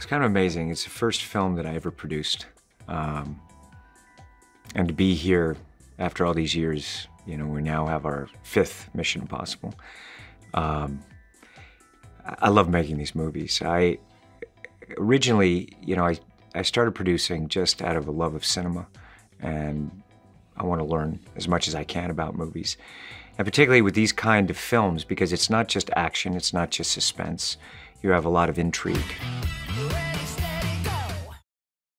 It's kind of amazing. It's the first film that I ever produced. And to be here after all these years, you know, we now have our 5th Mission Impossible. I love making these movies. Originally, you know, I started producing just out of a love of cinema, and I want to learn as much as I can about movies. And particularly with these kind of films, because it's not just action, it's not just suspense. You have a lot of intrigue.